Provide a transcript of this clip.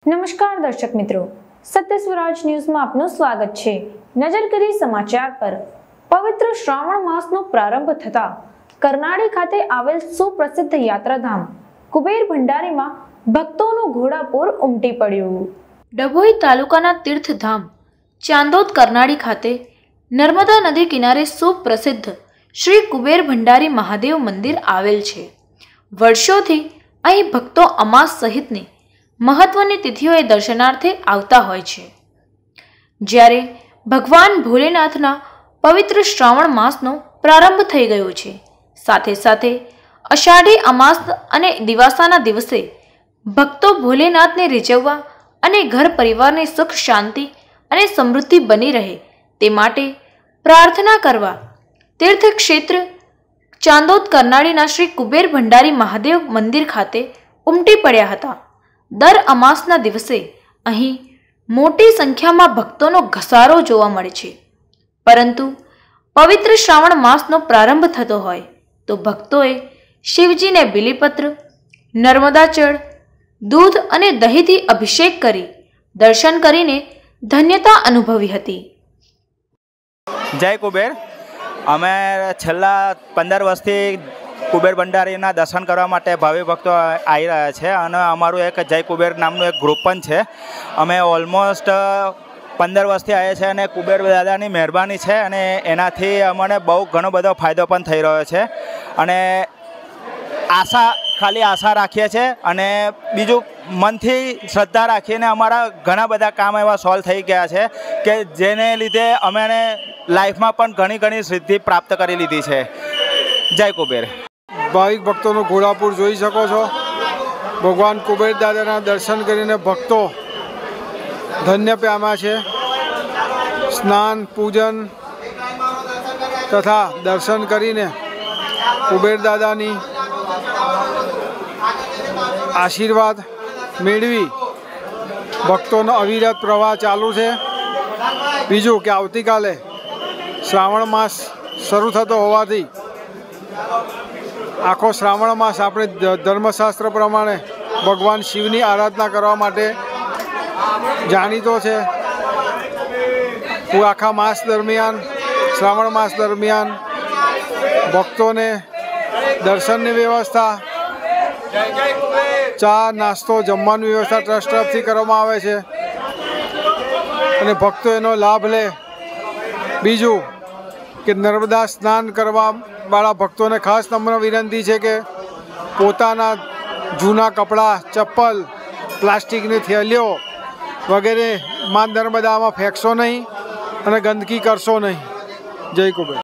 नमस्कार दर्शक मित्रों, सत्य स्वराज न्यूज में आपનું સ્વાગત છે। નજર કરી સમાચાર પર। પવિત્ર શ્રાવણ માસનો પ્રારંભ થતા કરનાળી ખાતે આવેલ સુપ્રસિદ્ધ યાત્રાધામ કુબેર ભંડારીમાં ભક્તોનું ઘોડાપૂર ઉમટી પડ્યું। ડભોઈ તાલુકાના તીર્થધામ ચાંદોદ કરનાળી ખાતે નર્મદા નદી કિનારે સુપ્રસિદ્ધ શ્રી કુબેર ભંડારી મહાદેવ મંદિર આવેલ છે। વર્ષોથી અહીં ભક્તો અમાસ સહિતની महत्वनी तिथिओं दर्शनार्थे आवता होय छे। ज्यारे भगवान भोलेनाथना पवित्र श्रावण मासनो प्रारंभ थई गयो छे, साथे साथे अषाढ़ी अमास अने दिवासाना दिवसे भक्तो भोलेनाथने रिझववा अने घर परिवारने सुख शांति अने समृद्धि बनी रहे ते माटे प्रार्थना करवा तीर्थ क्षेत्र चांदोद करनाळीना श्री कुबेर भंडारी महादेव मंदिर खाते उमटी पड्या हता। दर अमासना दिवसे अहीं मोटी संख्यामां भक्तोनो घसारो जोवा मळे छे, परंतु पवित्र श्रावण मासनो प्रारंभ थतो होय तो भक्तोए शिवजीने बिलीपत्र, नर्मदा जळ, दूध अने दहीथी अभिषेक करी दर्शन करीने धन्यता अनुभवी हती। जय कुबेर। अमे छेल्ला 15 वर्षथी कुबेर भंडारीना दर्शन करवा माटे भावी भक्तो आई रह्या छे अने अमारुं एक जय कुबेर नामनुं एक ग्रुप पण छे। अमे ऑलमोस्ट 15 वर्षथी आव्या छे अने कुबेर दादानी मेहरबानी छे अने एनाथी अमने बहु घणो बधो फायदो पण थई रह्यो छे अने आशा खाली आशा राखीए छे अने बीजुं मनथी श्रद्धा राखीने अमारा घणा बधा काम एवा सॉल्व थई गया छे के जेने लीधे अमे लाइफमां पण घणी घणी सिद्धि प्राप्त करी लीधी छे। जय कुबेर। भाविक भक्तों घोड़ापुर जोई सको छो। भगवान कुबेर दादाना दर्शन करीने भक्तो धन्य पाम्या छे। स्नान पूजन तथा दर्शन करीने कुबेर दादानी आशीर्वाद मेळवी भक्तोनो अविरत प्रवाह चालू है। बीजू के आवती काले श्रावण मास शुरू थतो होवाथी आखो श्रावण मास अपने धर्मशास्त्र प्रमाणे भगवान शिवनी आराधना करवा माटे जाणीतो छे। आखा मास दरमियान श्रावण मास दरमियान भक्तों ने दर्शन की व्यवस्था, चा नास्तो जमवानी व्यवस्था ट्रस्ट तरफथी करवामां आवे छे अने भक्तो एनो लाभ ले। बीजू कि नर्मदा स्नान करवा वाला भक्तों ने खास नम्र विनंती है कि पोताना जूना कपड़ा, चप्पल, प्लास्टिक की थैलियों वगैरह मां नर्मदा में फेंकशो नहीं और गंदगी करशो नहीं। जय कुबेर।